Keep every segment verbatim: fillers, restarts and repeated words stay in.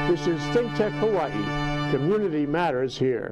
This is ThinkTech Hawaii. Community matters here.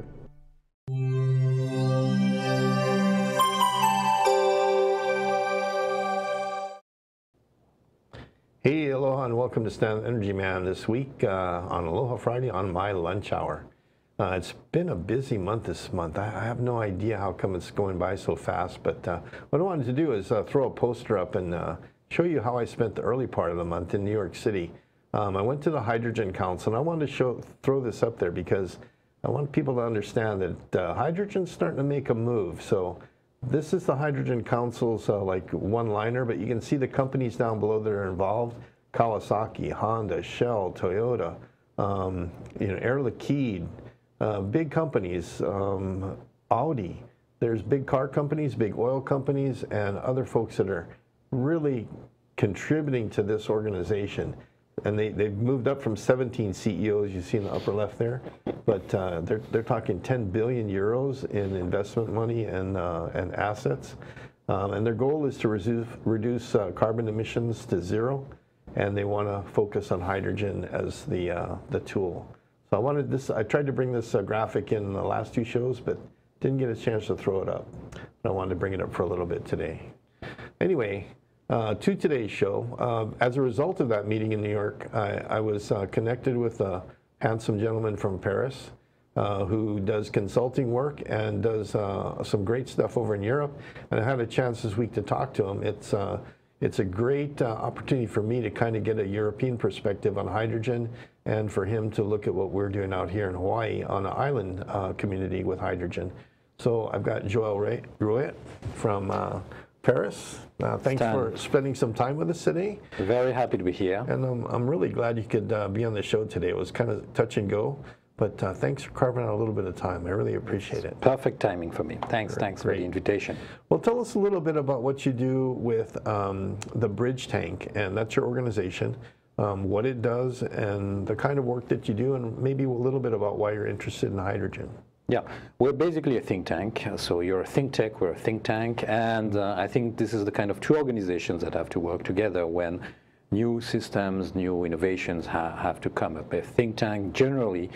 Hey, aloha and welcome to Stand Energy Man this week uh, on Aloha Friday on my lunch hour. Uh, it's been a busy month this month. I, I have no idea how come it's going by so fast, but uh, what I wanted to do is uh, throw a poster up and uh, show you how I spent the early part of the month in New York City. Um, I went to the Hydrogen Council, and I wanted to show, throw this up there because I want people to understand that uh, hydrogen's starting to make a move. So this is the Hydrogen Council's uh, like one-liner, but you can see the companies down below that are involved: Kawasaki, Honda, Shell, Toyota, um, you know, Air Liquide, uh, big companies, um, Audi. There's big car companies, big oil companies, and other folks that are really contributing to this organization. And they, they've moved up from seventeen C E Os, you see in the upper left there, but uh, they're, they're talking ten billion euros in investment money and, uh, and assets. Um, and their goal is to reduce, reduce uh, carbon emissions to zero, and they want to focus on hydrogen as the, uh, the tool. So I wanted this, I tried to bring this uh, graphic in the last two shows, but didn't get a chance to throw it up. But I wanted to bring it up for a little bit today. Anyway, uh, to today's show, uh, as a result of that meeting in New York, I, I was uh, connected with a handsome gentleman from Paris uh, who does consulting work and does uh, some great stuff over in Europe. And I had a chance this week to talk to him. It's, uh, it's a great uh, opportunity for me to kind of get a European perspective on hydrogen, and for him to look at what we're doing out here in Hawaii on an island uh, community with hydrogen. So I've got Joel Rouet from uh, Paris. Uh, thanks Stan. for spending some time with us today. Very happy to be here. And um, I'm really glad you could uh, be on the show today. It was kind of touch and go, but uh, thanks for carving out a little bit of time. I really appreciate it. Perfect timing for me. Thanks, Great, thanks great. for the invitation. Well, tell us a little bit about what you do with um, the Bridge Tank, and that's your organization, um, what it does, and the kind of work that you do, and maybe a little bit about why you're interested in hydrogen. Yeah, we're basically a think tank. So you're a think tech, we're a think tank, and uh, I think this is the kind of two organizations that have to work together when new systems, new innovations ha have to come up. A think tank generally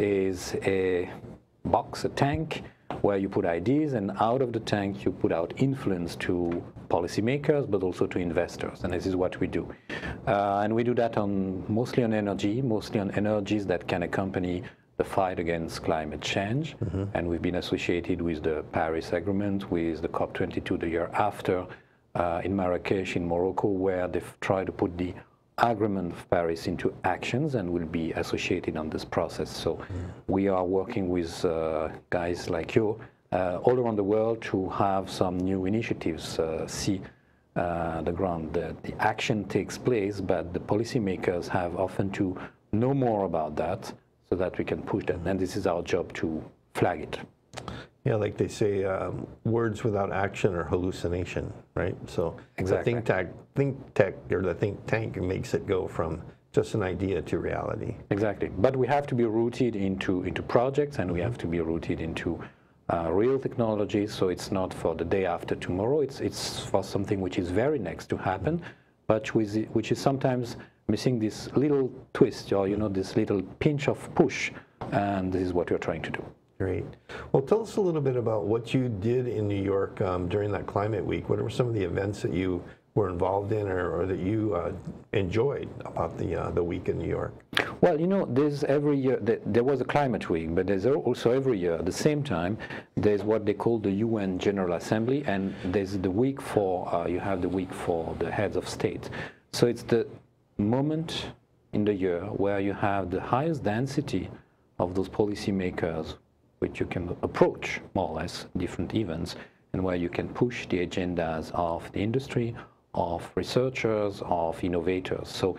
is a box, a tank, where you put ideas, and out of the tank you put out influence to policymakers, but also to investors, and this is what we do. Uh, and we do that on mostly on energy, mostly on energies that can accompany the fight against climate change. Mm-hmm. And we've been associated with the Paris Agreement, with the COP twenty-two the year after, uh, in Marrakesh in Morocco, where they've tried to put the Agreement of Paris into actions, and will be associated on this process. So mm. we are working with uh, guys like you uh, all around the world to have some new initiatives, uh, see uh, the ground. The, the action takes place, but the policymakers have often to know more about that so that we can push that. And this is our job to flag it. Yeah, like they say, um, words without action are hallucination, right? So exactly. the think tech, think tech, or the think tank makes it go from just an idea to reality. Exactly. But we have to be rooted into into projects, and we have to be rooted into uh, real technology. So it's not for the day after tomorrow. It's it's for something which is very next to happen, but with it, which is sometimes missing this little twist, or you know, this little pinch of push. And this is what we're trying to do. Great. Well, tell us a little bit about what you did in New York um, during that climate week. What were some of the events that you were involved in, or, or that you uh, enjoyed about the uh, the week in New York? Well, you know, there's every year, there was a climate week, but there's also every year at the same time, there's what they call the U N General Assembly, and there's the week for, uh, you have the week for the heads of state. So it's the moment in the year where you have the highest density of those policymakers, which you can approach more or less different events, and where you can push the agendas of the industry, of researchers, of innovators. So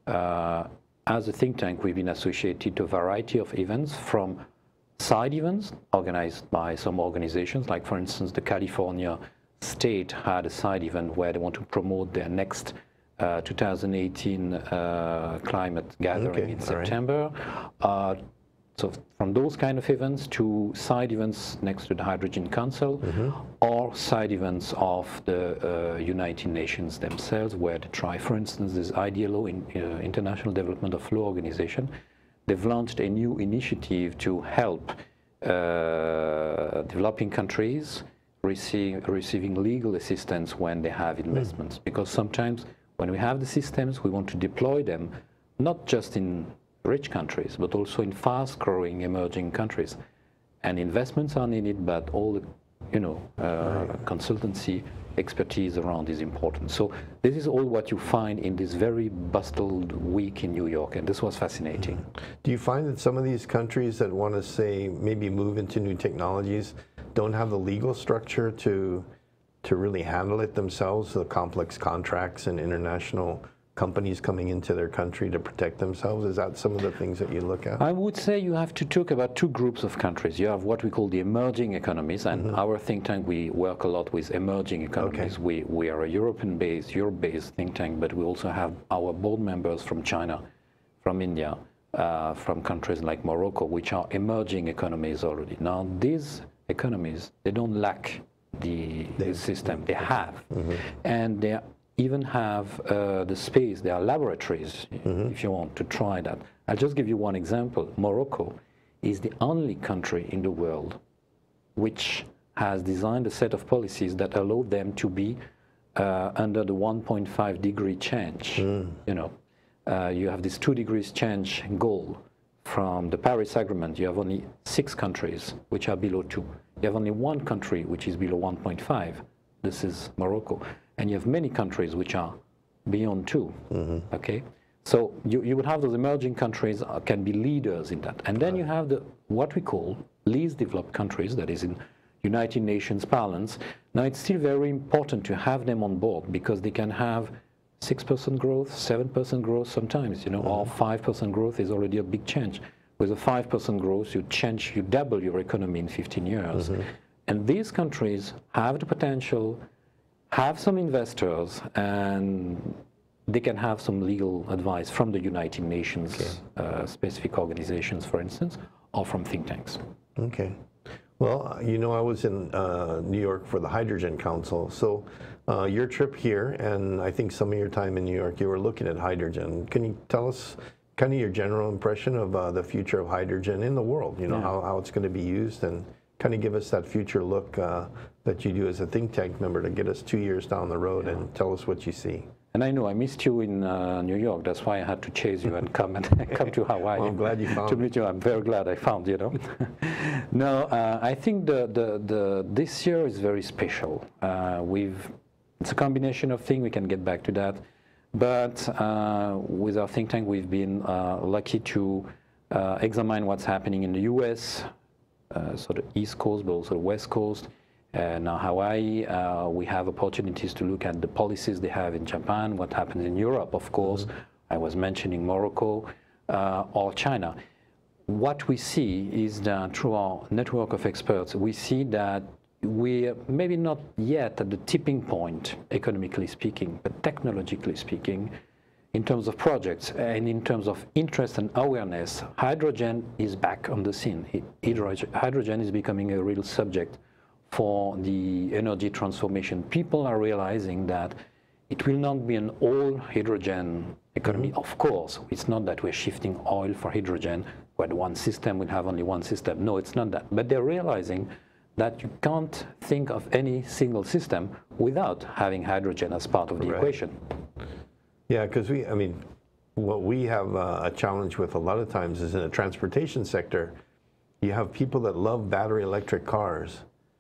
uh, as a think tank, we've been associated to a variety of events, from side events organized by some organizations, like for instance the California state had a side event where they want to promote their next uh, two thousand eighteen uh, climate gathering okay, in September. Right. Uh, So from those kind of events to side events next to the Hydrogen Council, mm-hmm. or side events of the uh, United Nations themselves, where they try, for instance, this I D L O, in, uh, International Development of Law Organization, they've launched a new initiative to help uh, developing countries receive, receiving legal assistance when they have investments. Mm. Because sometimes when we have the systems, we want to deploy them not just in rich countries, but also in fast-growing emerging countries. And investments are needed, but all the, you know, uh, right. consultancy expertise around is important. So this is all what you find in this very bustled week in New York, and this was fascinating. Mm-hmm. Do you find that some of these countries that want to say maybe move into new technologies don't have the legal structure to to really handle it themselves, the complex contracts and international companies coming into their country to protect themselves? Is that some of the things that you look at? I would say you have to talk about two groups of countries. You have what we call the emerging economies, and mm-hmm. our think tank, we work a lot with emerging economies. Okay. We, we are a European-based, Europe-based think tank, but we also have our board members from China, from India, uh, from countries like Morocco, which are emerging economies already. Now, these economies, they don't lack the, the system. They have. Mm-hmm. And they even have uh, the space. There are laboratories, mm-hmm. if you want to try that. I'll just give you one example. Morocco is the only country in the world which has designed a set of policies that allow them to be uh, under the one point five degree change. Mm. You know, uh, you have this two degrees change goal from the Paris Agreement. You have only six countries which are below two. You have only one country which is below one point five. This is Morocco. And you have many countries which are beyond two, mm-hmm. okay? So you, you would have those emerging countries uh, can be leaders in that. And then you have the what we call least developed countries, that is in United Nations parlance. Now it's still very important to have them on board because they can have six percent growth, seven percent growth sometimes, you know, mm-hmm. or five percent growth is already a big change. With a five percent growth, you change, you double your economy in fifteen years. Mm-hmm. And these countries have the potential, have some investors, and they can have some legal advice from the United Nations okay. uh, specific organizations, for instance, or from think tanks. Okay. Well, you know, I was in uh, New York for the Hydrogen Council. So uh, your trip here, and I think some of your time in New York, you were looking at hydrogen. Can you tell us kind of your general impression of uh, the future of hydrogen in the world, you know, yeah. how, how it's going to be used, and kind of give us that future look uh, that you do as a think tank member to get us two years down the road yeah. and tell us what you see. And I know I missed you in uh, New York. That's why I had to chase you and come and come to Hawaii. Well, I'm glad you found to meet you. I'm very glad I found you. Know. No, uh, I think the, the the this year is very special. Uh, we've it's a combination of things. We can get back to that, but uh, with our think tank, we've been uh, lucky to uh, examine what's happening in the U S, uh, so the East Coast, but also the West Coast. Uh, now Hawaii, uh, we have opportunities to look at the policies they have in Japan, what happens in Europe, of course. Mm-hmm. I was mentioning Morocco uh, or China. What we see is that through our network of experts, we see that we're maybe not yet at the tipping point, economically speaking, but technologically speaking, in terms of projects and in terms of interest and awareness, hydrogen is back on the scene. Hydrogen is becoming a real subject for the energy transformation. People are realizing that it will not be an all hydrogen economy. Mm-hmm. Of course, it's not that we're shifting oil for hydrogen, where one system will have only one system. No, it's not that. But they're realizing that you can't think of any single system without having hydrogen as part of the right. equation. Yeah, because we, I mean, what we have uh, a challenge with a lot of times is in the transportation sector, you have people that love battery electric cars.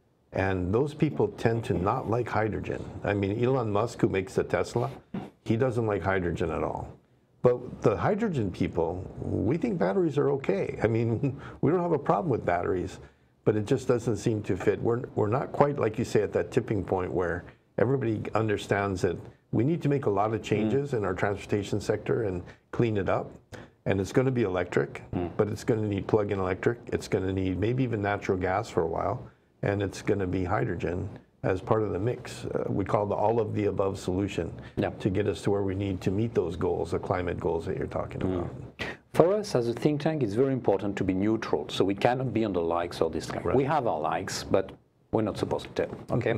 And those people tend to not like hydrogen. I mean, Elon Musk, who makes the Tesla, he doesn't like hydrogen at all. But the hydrogen people, we think batteries are okay. I mean, we don't have a problem with batteries, but it just doesn't seem to fit. We're, we're not quite, like you say, at that tipping point where everybody understands that we need to make a lot of changes mm. in our transportation sector and clean it up. And it's going to be electric, mm. but it's going to need plug-in electric. It's going to need maybe even natural gas for a while. And it's going to be hydrogen as part of the mix. Uh, we call the all-of-the-above solution yep. to get us to where we need to meet those goals, the climate goals that you're talking mm. about. For us as a think tank, it's very important to be neutral, so we cannot be on the likes or dislikes. Right. We have our likes, but we're not supposed to tell, okay?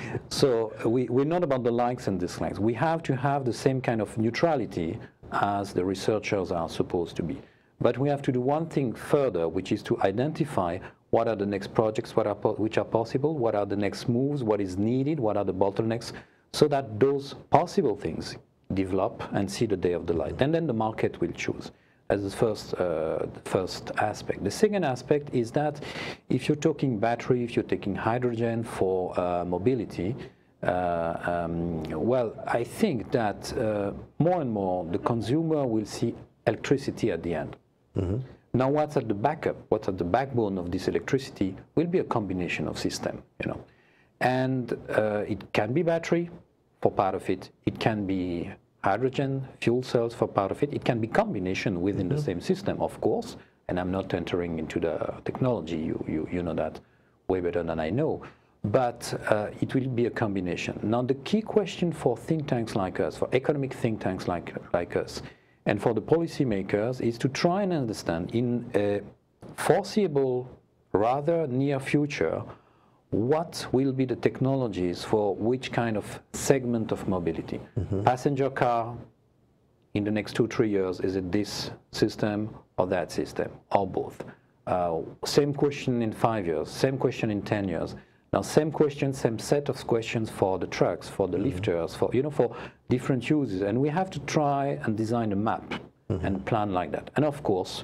So we, we're not about the likes and dislikes. We have to have the same kind of neutrality as the researchers are supposed to be. But we have to do one thing further, which is to identify what are the next projects, what are which are possible, what are the next moves, what is needed, what are the bottlenecks, so that those possible things develop and see the day of the light. And then the market will choose. As the first, uh, first aspect. The second aspect is that if you're talking battery, if you're taking hydrogen for uh, mobility, uh, um, well, I think that uh, more and more the consumer will see electricity at the end. Mm-hmm. Now, what's at the backup, what's at the backbone of this electricity will be a combination of system, you know. And uh, it can be battery for part of it, it can be hydrogen, fuel cells for part of it. It can be combination within mm-hmm. the same system, of course, and I'm not entering into the technology, you, you, you know that way better than I know, but uh, it will be a combination. Now, the key question for think tanks like us, for economic think tanks like, like us, and for the policymakers is to try and understand in a foreseeable, rather near future, what will be the technologies for which kind of segment of mobility? Mm-hmm. Passenger car, in the next two, three years, is it this system or that system, or both? Uh, same question in five years, same question in ten years. Now, same question, same set of questions for the trucks, for the mm-hmm. lifters, for, you know, for different uses. And we have to try and design a map mm-hmm. and plan like that. And of course,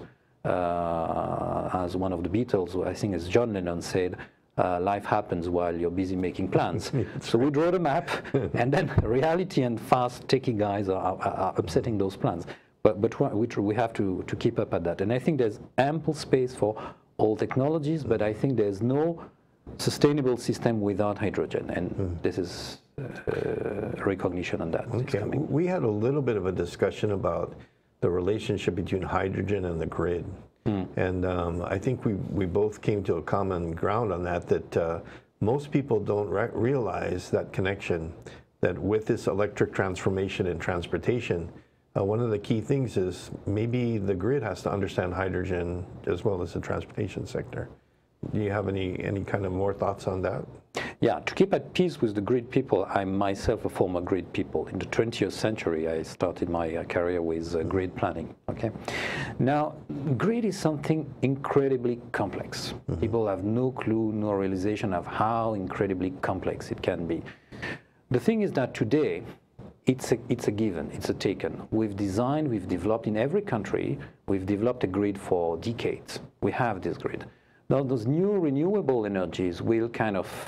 uh, as one of the Beatles, I think as John Lennon said, Uh, life happens while you're busy making plans. So we draw the map, and then reality and fast, techy guys are, are, are upsetting those plans. But, but we, we have to, to keep up at that. And I think there's ample space for all technologies, but I think there's no sustainable system without hydrogen. And mm. this is uh, recognition on that. Okay. We had a little bit of a discussion about the relationship between hydrogen and the grid. Mm. And um, I think we, we both came to a common ground on that, that uh, most people don't re realize that connection, that with this electric transformation in transportation, uh, one of the key things is maybe the grid has to understand hydrogen as well as the transportation sector. Do you have any, any kind of more thoughts on that? Yeah, to keep at peace with the grid people, I'm myself a former grid people. In the twentieth century, I started my uh, career with uh, grid planning, okay? Now, grid is something incredibly complex. Mm-hmm. People have no clue, no realization of how incredibly complex it can be. The thing is that today, it's a, it's a given, it's a taken. We've designed, we've developed in every country, we've developed a grid for decades. We have this grid. Now, those new renewable energies will kind of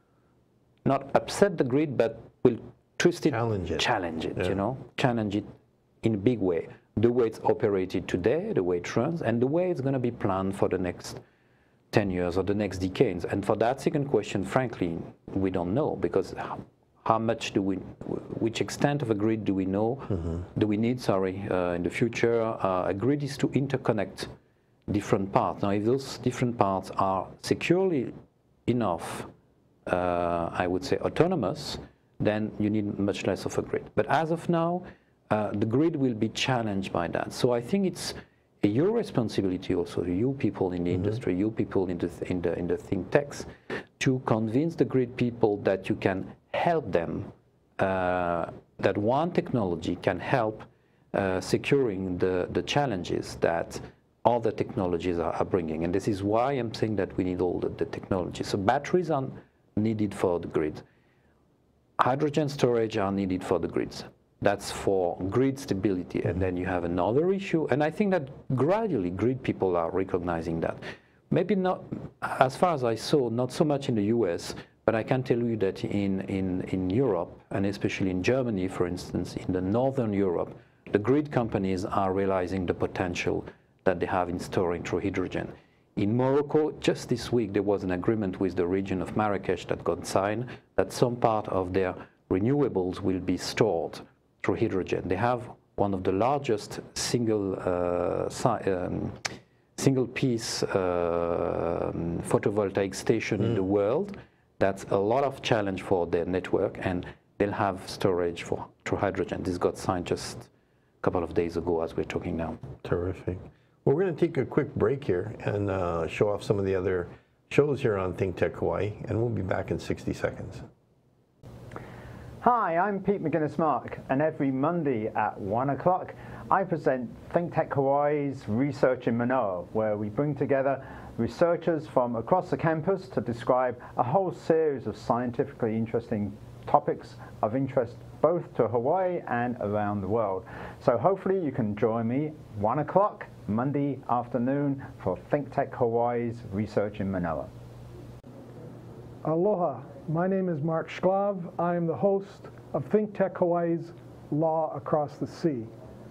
not upset the grid, but will twist it, challenge it, challenge it yeah. you know, challenge it in a big way. The way it's operated today, the way it runs, and the way it's going to be planned for the next ten years or the next decades. And for that second question, frankly, we don't know, because how, how much do we, which extent of a grid do we know, mm-hmm. do we need, sorry, uh, in the future? Uh, a grid is to interconnect different parts. Now, if those different parts are securely enough, uh, I would say autonomous, then you need much less of a grid. But as of now, uh, the grid will be challenged by that. So I think it's your responsibility also, you people in the mm-hmm. industry, you people in the, in, the, in the think tanks, to convince the grid people that you can help them, uh, that one technology can help uh, securing the, the challenges that all the technologies are, are bringing. And this is why I'm saying that we need all the, the technologies. So batteries are needed for the grid. Hydrogen storage are needed for the grids. That's for grid stability. And then you have another issue. And I think that gradually grid people are recognizing that. Maybe not, as far as I saw, not so much in the U S, but I can tell you that in, in, in Europe, and especially in Germany, for instance, in the Northern Europe, the grid companies are realizing the potential that they have in storing through hydrogen. In Morocco, just this week, there was an agreement with the region of Marrakesh that got signed that some part of their renewables will be stored through hydrogen. They have one of the largest single uh, si um, single piece uh, photovoltaic station mm. in the world. That's a lot of challenge for their network, and they'll have storage for through hydrogen. This got signed just a couple of days ago as we're talking now. Terrific. Well, we're going to take a quick break here and uh, show off some of the other shows here on ThinkTech Hawaii, and we'll be back in sixty seconds. Hi, I'm Pete McGuinness-Mark, and every Monday at one o'clock, I present ThinkTech Hawaii's Research in Manoa, where we bring together researchers from across the campus to describe a whole series of scientifically interesting topics of interest both to Hawaii and around the world. So hopefully you can join me one o'clock Monday afternoon for ThinkTech Hawaii's Research in Manoa. Aloha, my name is Mark Shklov. I am the host of ThinkTech Hawaii's Law Across the Sea.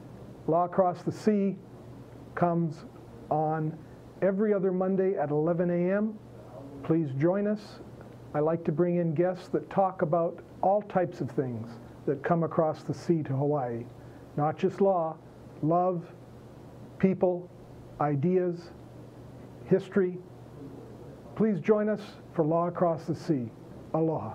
Law Across the Sea comes on every other Monday at eleven a m Please join us. I like to bring in guests that talk about all types of things that come across the sea to Hawaii. Not just law, love, people, ideas, history. Please join us for Law Across the Sea. Aloha.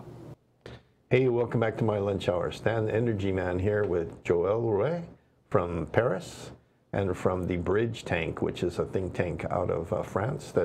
Hey, welcome back to my lunch hour. Stan the Energy Man here with Joël Rouet from Paris and from the Bridge Tank, which is a think tank out of uh, France that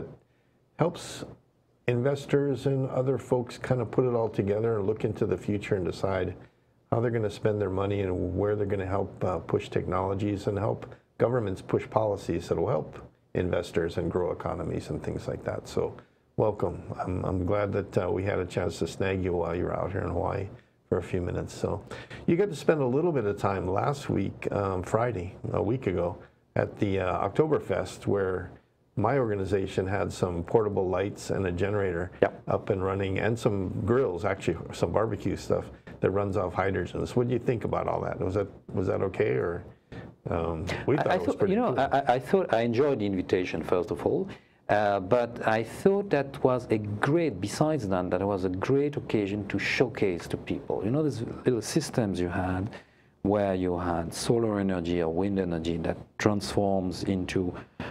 helps investors and other folks kind of put it all together and look into the future and decide how they're going to spend their money and where they're going to help uh, push technologies and help governments push policies that will help investors and grow economies and things like that. So welcome. I'm, I'm glad that uh, we had a chance to snag you while you were out here in Hawaii for a few minutes. So you got to spend a little bit of time last week, um, Friday, a week ago, at the uh, Oktoberfest, where my organization had some portable lights and a generator yep. up and running, and some grills, actually some barbecue stuff that runs off hydrogen. So what do you think about all that? Was that was that okay, or um, we thought I, I it was thought, pretty you know, cool. I, I thought I enjoyed the invitation first of all, uh, but I thought that was a great. Besides that, that was a great occasion to showcase to people. You know, these little systems you had, where you had solar energy or wind energy that transforms into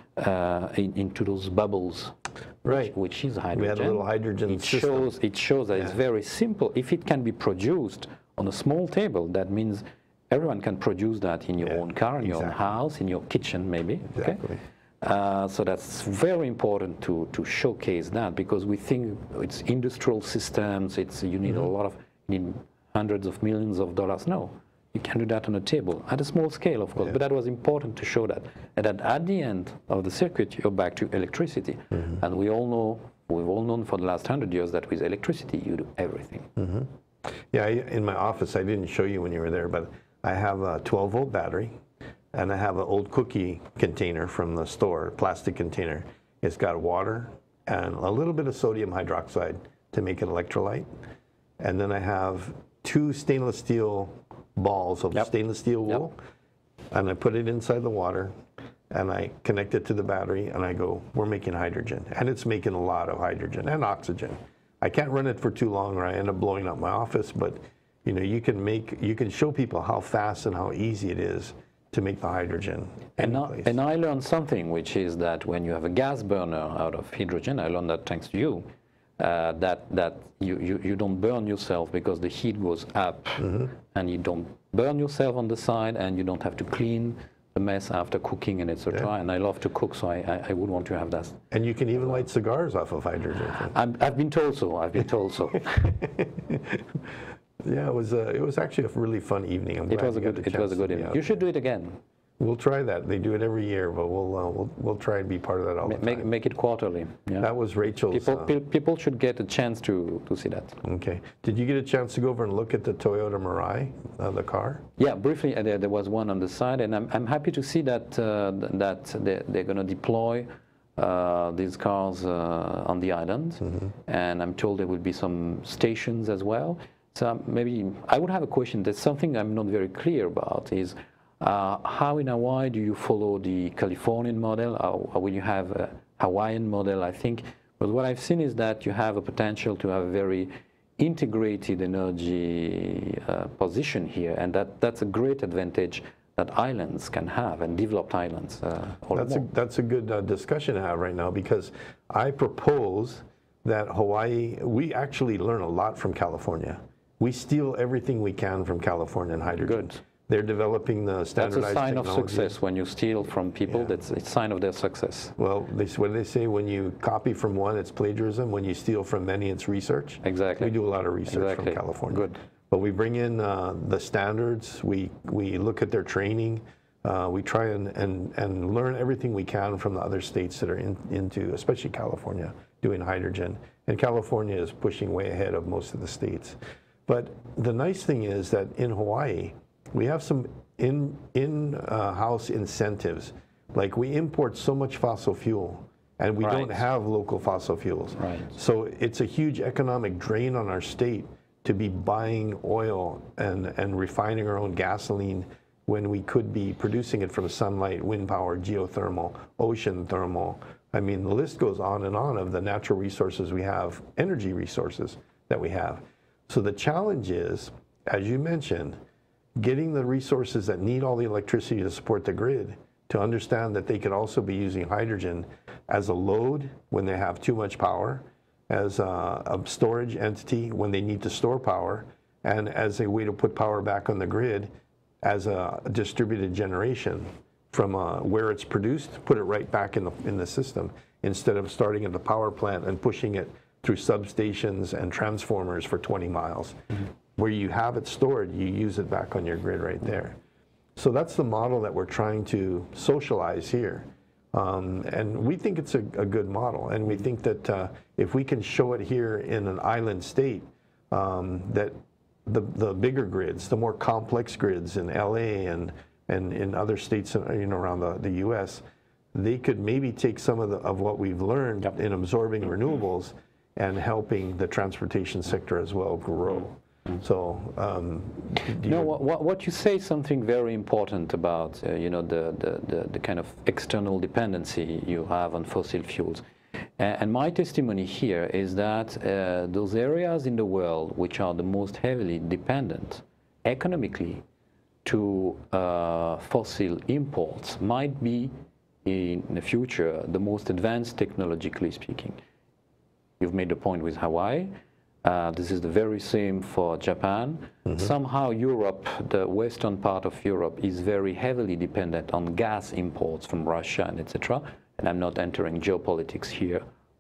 uh, in, into those bubbles, right? Which, which is hydrogen. We had a little hydrogen It system. shows it shows that yeah. it's very simple. If it can be produced on a small table, that means everyone can produce that in your yeah, own car, in exactly. your own house, in your kitchen, maybe. Exactly. Okay. Uh, so that's very important to to showcase that, because we think it's industrial systems. It's you need mm-hmm. a lot of you need hundreds of millions of dollars. No. You can do that on a table, at a small scale, of course, yeah. but that was important to show that. And that at the end of the circuit, you're back to electricity. Mm-hmm. And we all know, we've all known for the last hundred years that with electricity, you do everything. Mm-hmm. Yeah, I, in my office, I didn't show you when you were there, but I have a twelve volt battery, and I have an old cookie container from the store, plastic container. It's got water and a little bit of sodium hydroxide to make it electrolyte. And then I have two stainless steel balls of yep. stainless steel wool, yep. and I put it inside the water, and I connect it to the battery, and I go, we're making hydrogen. And it's making a lot of hydrogen and oxygen. I can't run it for too long or I end up blowing up my office, but you know, you can make, you can show people how fast and how easy it is to make the hydrogen. And I, and I learned something, which is that when you have a gas burner out of hydrogen, I learned that thanks to you, Uh, that that you, you, you don't burn yourself because the heat goes up, mm-hmm. and you don't burn yourself on the side, and you don't have to clean the mess after cooking and et cetera. Yeah. And I love to cook, so I, I, I would want to have that. And you can even light cigars off of hydrogen. I'm, I've been told so. I've been told so. Yeah, it was a, it was actually a really fun evening. I'm it glad was a good it was a good evening. You should do it again. We'll try that. They do it every year, but we'll uh, we'll we'll try and be part of that all the make, time. Make it quarterly. Yeah. That was Rachel's. People, uh, people should get a chance to to see that. Okay. Did you get a chance to go over and look at the Toyota Mirai, uh, the car? Yeah, briefly. Uh, there, there was one on the side, and I'm I'm happy to see that uh, that they're, they're going to deploy uh, these cars uh, on the island, mm-hmm. and I'm told there will be some stations as well. So maybe I would have a question. That's something I'm not very clear about. Is Uh, how in Hawaii do you follow the Californian model, or, or will you have a Hawaiian model? I think, but what I've seen is that you have a potential to have a very integrated energy uh, position here, and that, that's a great advantage that islands can have, and developed islands. Uh, all that's, a, that's a good uh, discussion to have right now, because I propose that Hawaii, we actually learn a lot from California. We steal everything we can from California and hydrogen. Good. They're developing the standardized That's a sign technology. of success. When you steal from people, yeah. that's a sign of their success. Well, they, what do they say? When you copy from one, it's plagiarism. When you steal from many, it's research. Exactly. We do a lot of research exactly. from California. Good. but we bring in uh, the standards, we, we look at their training, uh, we try and, and, and learn everything we can from the other states that are in, into, especially California, doing hydrogen. And California is pushing way ahead of most of the states. But the nice thing is that in Hawaii, we have some in, in-house uh, incentives. Like we import so much fossil fuel, and we right. don't have local fossil fuels. Right. So it's a huge economic drain on our state to be buying oil and, and refining our own gasoline when we could be producing it from sunlight, wind power, geothermal, ocean thermal. I mean, the list goes on and on of the natural resources we have, energy resources that we have. So the challenge is, as you mentioned, getting the resources that need all the electricity to support the grid to understand that they could also be using hydrogen as a load when they have too much power, as a, a storage entity when they need to store power, and as a way to put power back on the grid as a distributed generation from uh, where it's produced, put it right back in the, in the system, instead of starting at the power plant and pushing it through substations and transformers for twenty miles. Mm-hmm. Where you have it stored, you use it back on your grid right there. So that's the model that we're trying to socialize here. Um, and we think it's a, a good model. And we think that uh, if we can show it here in an island state, um, that the, the bigger grids, the more complex grids in L A and, and in other states you know, around the, the U S, they could maybe take some of, the, of what we've learned yep. in absorbing renewables and helping the transportation sector as well grow. So, um, no, what, what you say is something very important about, uh, you know, the, the, the, the kind of external dependency you have on fossil fuels. And, and my testimony here is that uh, those areas in the world which are the most heavily dependent economically to uh, fossil imports might be, in the future, the most advanced technologically speaking. You've made the point with Hawaii. Uh, this is the very same for Japan. Mm-hmm. Somehow Europe, the western part of Europe, is very heavily dependent on gas imports from Russia and et cetera. And I'm not entering geopolitics here,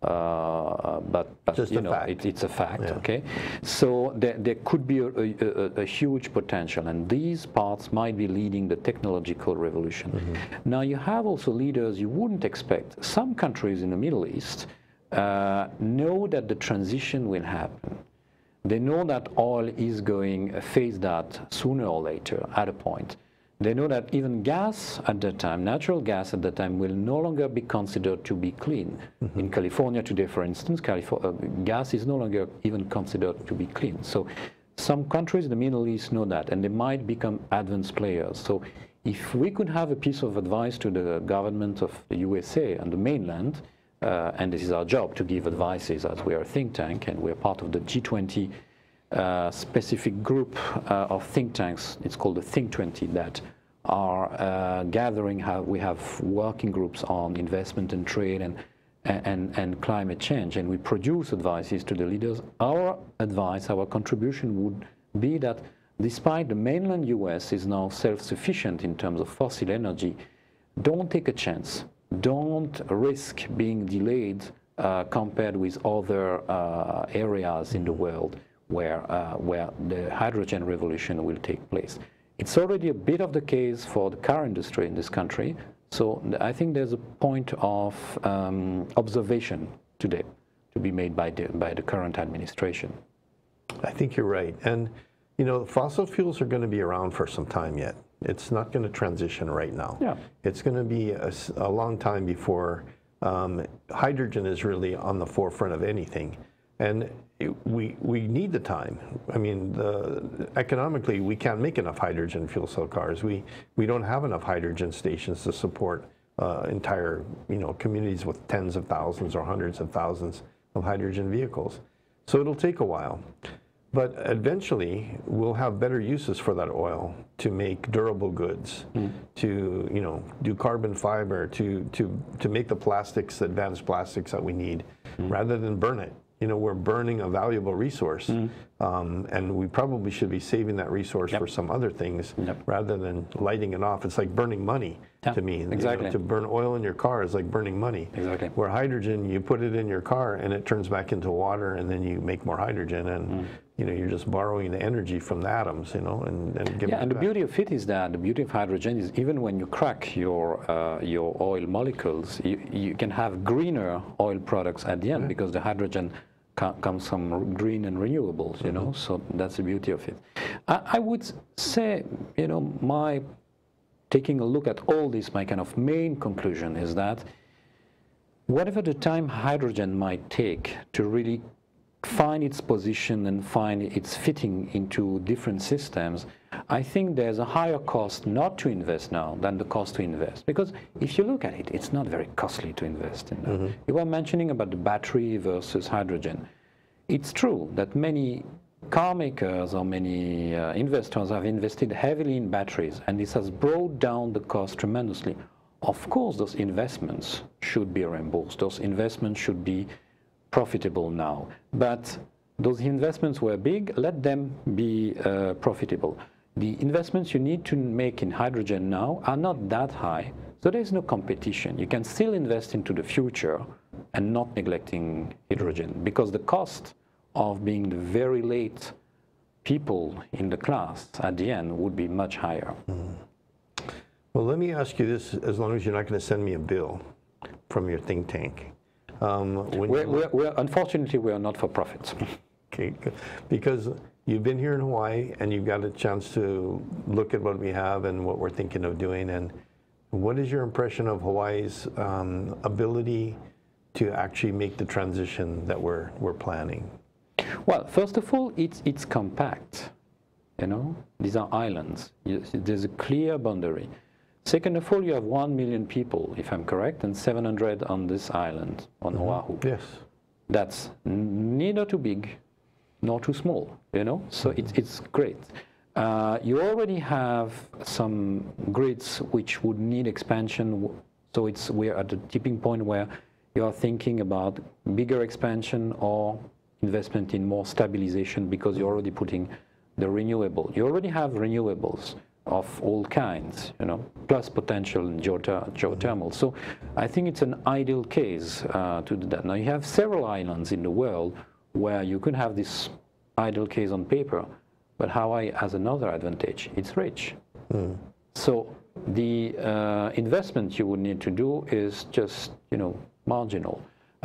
uh, but, but Just you a know, fact. it, it's a fact, Yeah. okay? So there, there could be a, a, a huge potential, and these parts might be leading the technological revolution. Mm-hmm. Now you have also leaders you wouldn't expect. Some countries in the Middle East Uh, know that the transition will happen. They know that oil is going to phase that sooner or later at a point. They know that even gas at that time, natural gas at that time, will no longer be considered to be clean. Mm-hmm. In California today, for instance, California, uh, gas is no longer even considered to be clean. So some countries in the Middle East know that, and they might become advanced players. So if we could have a piece of advice to the government of the U S A and the mainland, Uh, and this is our job to give advices, as we are a think tank and we're part of the G twenty uh, specific group uh, of think tanks. It's called the Think twenty that are uh, gathering how we have working groups on investment and trade and, and, and climate change, and we produce advices to the leaders. Our advice, our contribution would be that despite the mainland U S is now self-sufficient in terms of fossil energy, don't take a chance. Don't risk being delayed uh, compared with other uh, areas in the world where, uh, where the hydrogen revolution will take place. It's already a bit of the case for the car industry in this country. So I think there's a point of um, observation today to be made by the, by the current administration. I think you're right. And, you know, fossil fuels are going to be around for some time yet. It's not going to transition right now. Yeah. It's going to be a, a long time before um, hydrogen is really on the forefront of anything. And it, we, we need the time. I mean, the, economically, we can't make enough hydrogen fuel cell cars. We, we don't have enough hydrogen stations to support uh, entire you know, communities with tens of thousands or hundreds of thousands of hydrogen vehicles. So it'll take a while. But eventually, we'll have better uses for that oil to make durable goods, mm. to you know do carbon fiber, to to to make the plastics, advanced plastics that we need, mm. rather than burn it. You know, we're burning a valuable resource, mm. Um, and we probably should be saving that resource Yep. for some other things Yep. rather than lighting it off. It's like burning money Yeah, to me. You know, exactly. to burn oil in your car is like burning money. Exactly. Where hydrogen, you put it in your car and it turns back into water, and then you make more hydrogen, and Mm. you know you're just borrowing the energy from the atoms, you know, and, and giving Yeah, it and the back. beauty of it is that the beauty of hydrogen is even when you crack your uh, your oil molecules, you, you can have greener oil products at the end because the hydrogen co comes from green and renewables, you know, so that's the beauty of it. I, I would say, you know, my taking a look at all this, my kind of main conclusion is that whatever the time hydrogen might take to really find its position and find its fitting into different systems, I think there's a higher cost not to invest now than the cost to invest. Because if you look at it, it's not very costly to invest in that. Mm-hmm. You were mentioning about the battery versus hydrogen. It's true that many car makers or many uh, investors have invested heavily in batteries, and this has brought down the cost tremendously. Of course, those investments should be reimbursed. Those investments should be profitable now. But those investments were big, let them be uh, profitable. The investments you need to make in hydrogen now are not that high, so there's no competition. You can still invest into the future and not neglecting hydrogen, because the cost of being the very late people in the class at the end would be much higher. Mm. Well, let me ask you this, as long as you're not going to send me a bill from your think tank. Um, when we're, you we're, we're, unfortunately, we are not for profit. Okay, good. Because you've been here in Hawaii and you've got a chance to look at what we have and what we're thinking of doing. And what is your impression of Hawaii's um, ability to actually make the transition that we're, we're planning? Well, first of all, it's, it's compact. You know, these are islands. You, there's a clear boundary. Second of all, you have one million people, if I'm correct, and seven hundred on this island, on mm-hmm. Oahu. Yes. That's neither too big nor too small, you know, so mm-hmm. it's, it's great. Uh, you already have some grids which would need expansion, so it's, we're at the tipping point where you are thinking about bigger expansion or investment in more stabilization, because you're already putting the renewable. You already have renewables of all kinds, you know, plus potential in geother geothermal. So I think it's an ideal case uh, to do that. Now you have several islands in the world where you could have this ideal case on paper, but Hawaii has another advantage. It's rich. Mm. So the uh, investment you would need to do is just, you know, marginal.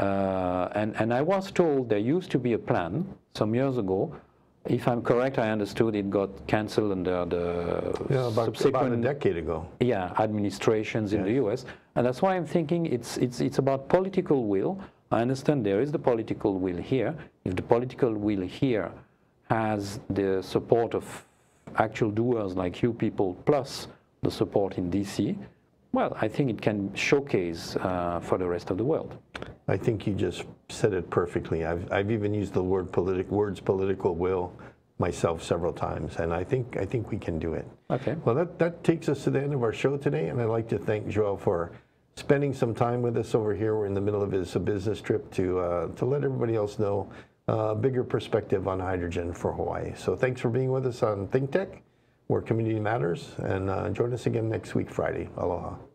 Uh, and, and I was told there used to be a plan some years ago. If I'm correct, I understood it got cancelled under the yeah, about, subsequent about a decade ago. Yeah, administrations in yes. the U S, and that's why I'm thinking it's it's it's about political will. I understand there is the political will here. If the political will here has the support of actual doers like you people, plus the support in D C, well, I think it can showcase uh, for the rest of the world. I think you just said it perfectly. I've, I've even used the word politic, words political will myself several times, and I think I think we can do it. Okay. Well, that, that takes us to the end of our show today, and I'd like to thank Joel for spending some time with us over here. We're in the middle of his business trip to, uh, to let everybody else know a uh, bigger perspective on hydrogen for Hawaii. So thanks for being with us on ThinkTech, where community matters, and uh, join us again next week, Friday. Aloha.